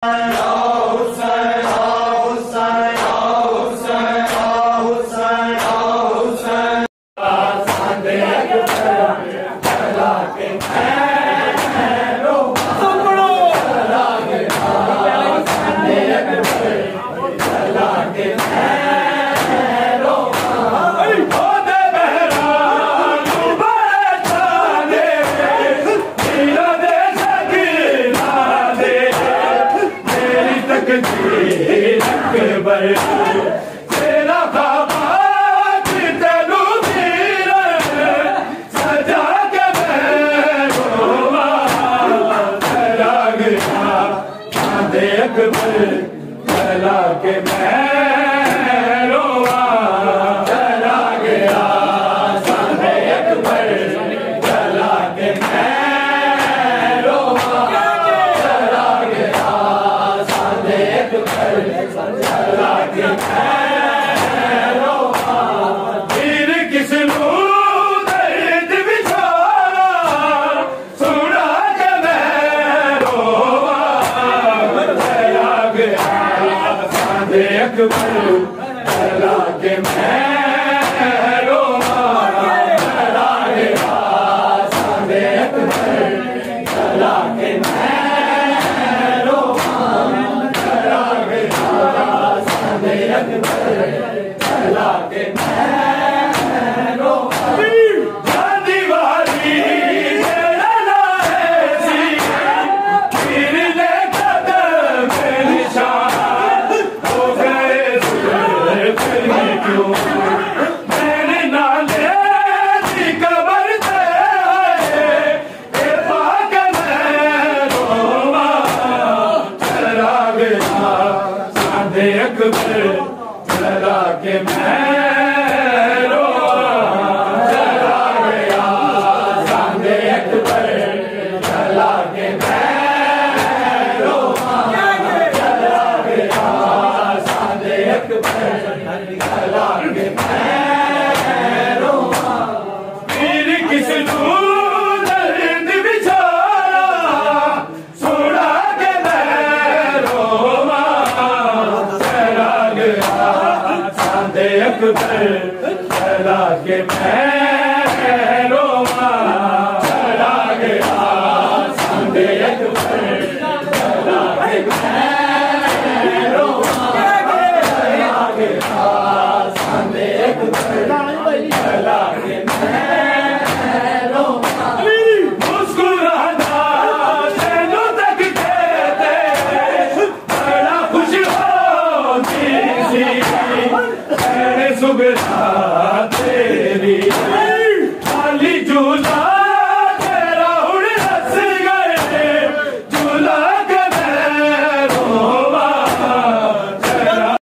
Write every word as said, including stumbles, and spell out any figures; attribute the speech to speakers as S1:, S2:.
S1: तेरा खाबाज तेनू वीर सजा के मैं रोवा चला गया चांदे अकबर चला के मैं रोवा चला गया चांदे अकबर चला के मैं रोवा चला गया चांदे अकबर चला के वीर किसनू दर्द बिचारा सुना के मैं रोवा चला गया चांदे अकबर चला के मैं रोवा चला गया चांदे अकबर चला के मैं रोवा चला गया चांदे अकबर चला के मैं रोवा चांदी वाली तेरा लाएसी वीर ने कदम निशान हो गए फिर क्यों मैंने ना ले दी कबर से ये पाक मैं रोवा चला गया चांदे अकबर चला के मैं रोवा चला गया चांदे अकबर चला के मैं रोवा चला गया चांदे अकबर चला के मैं रोवा वीर किसनू दर्द बिचारा सुना के मैं रोवा चला गया चांदे अकबर चला के मैं रोवा चला गया चांदे अकबर चला के मैं रोवा चला गया चांदे अकबर चला के मैं रोवा मुस्कुराना तेनू तकते थे बड़ा खुश होती सी सुगरा